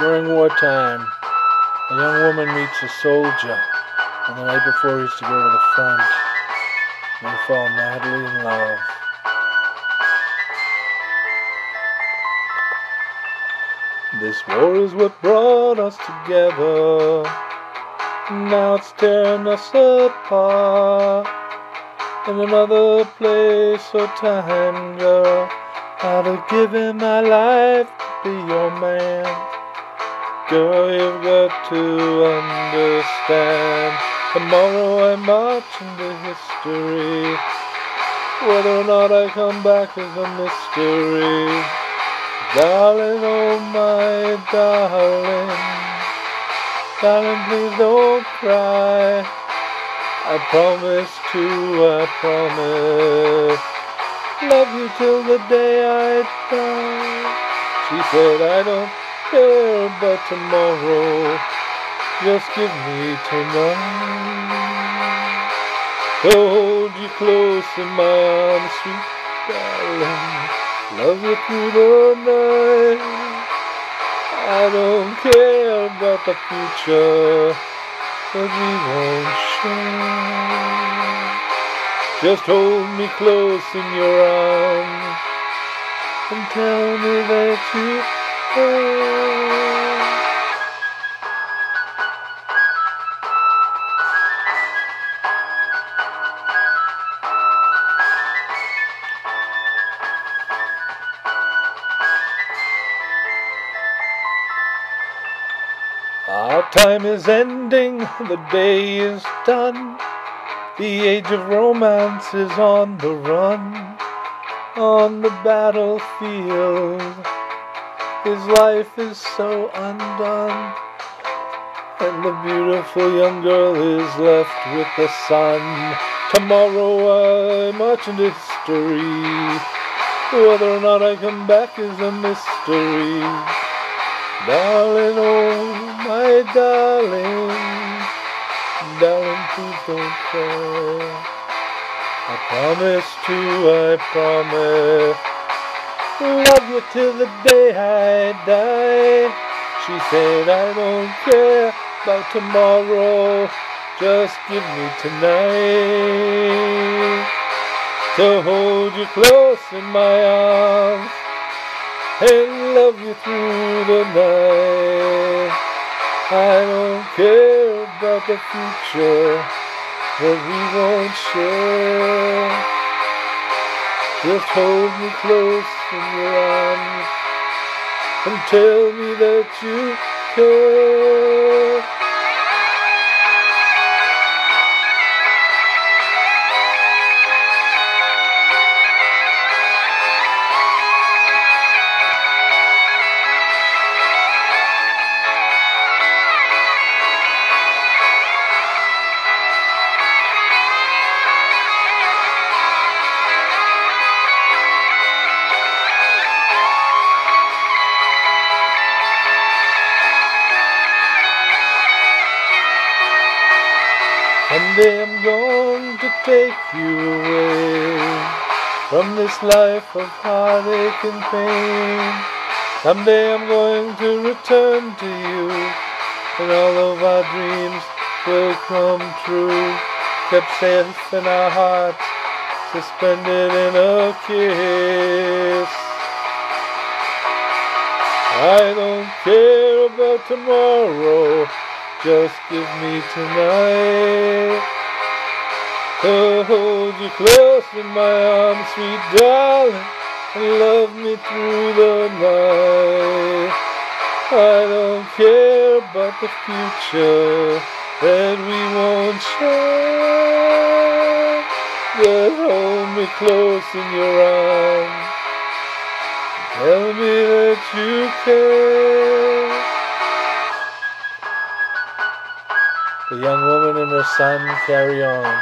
During wartime, a young woman meets a soldier on the night before he's to go to the front. They fall madly in love. This war is what brought us together. Now it's tearing us apart. In another place or time, girl, I'd have given my life to be your man. Girl, you've got to understand. Tomorrow I march into history. Whether or not I come back is a mystery. Darling, oh my darling, darling, please don't cry. I promise love you till the day I die. She said, I don't care about tomorrow, just give me tonight. To hold you close in my arms, sweet darling, love you through the night. I don't care about the future, but we won't share. Just hold me close in your arms and tell me that you care. Our time is ending, the day is done. The age of romance is on the run. On the battlefield, his life is so undone. And the beautiful young girl is left with the sun. Tomorrow I march into history. Whether or not I come back is a mystery. Darling, oh my darling, darling, please don't cry. I promise, love you till the day I die. She said, I don't care about tomorrow, just give me tonight. To hold you close in my arms and love you through the night. I don't care about the future that we won't share. Just hold me close in your arms and tell me that you care. Someday I'm going to take you away from this life of heartache and pain. Someday I'm going to return to you, and all of our dreams will come true. Kept safe in our hearts, suspended in a kiss. I don't care about tomorrow, just give me tonight. To hold you close in my arms, sweet darling, and love me through the night. I don't care about the future that we won't share. Just hold me close in your arms, tell me that you care. The young woman and her son carry on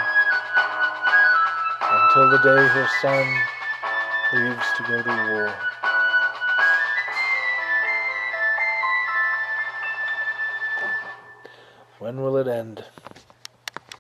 until the day her son leaves to go to war. When will it end?